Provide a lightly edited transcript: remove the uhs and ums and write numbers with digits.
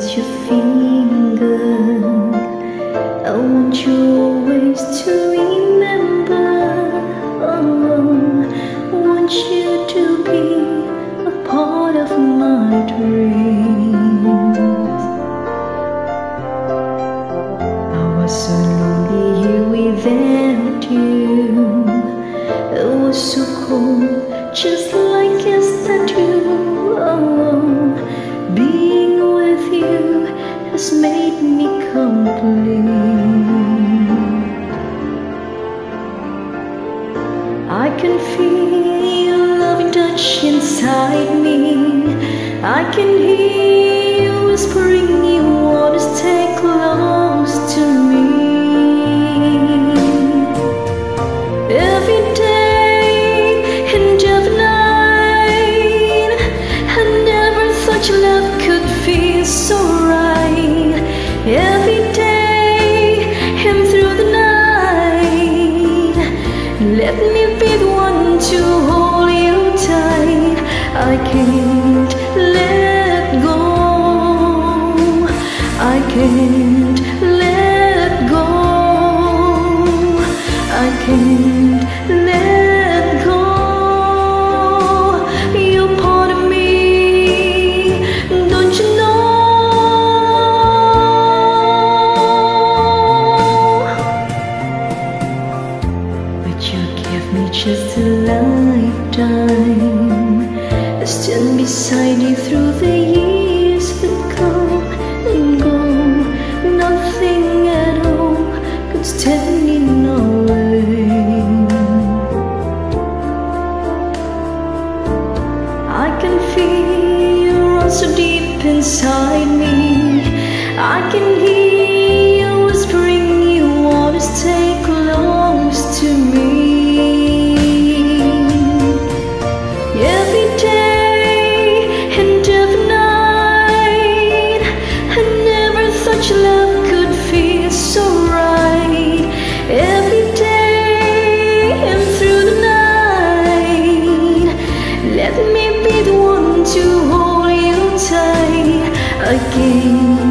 with your finger. I want you always to remember. Oh, I want you to be a part of my dreams. I was so lonely here without you. It was so cold, just like a statue. Oh, being with you has made me complete. I can feel your loving touch inside me. I can hear you whispering you want to stay close to me. Every day and every night, I never thought your love could feel so right. Every day and through the night, let me be the one to hold you tight. I can't let go. I can't let go. I can't let go. You're part of me, don't you know? But you gave me just a lifetime. I stand beside you through the years that come and go. Nothing at all could stand in our way. I can feel you run so deep inside me. I can hear you whispering you want to stay close to me. Every day and every night, I never thought your love could feel so right. Every day and through the night, let me be the one to hold you tight. I can't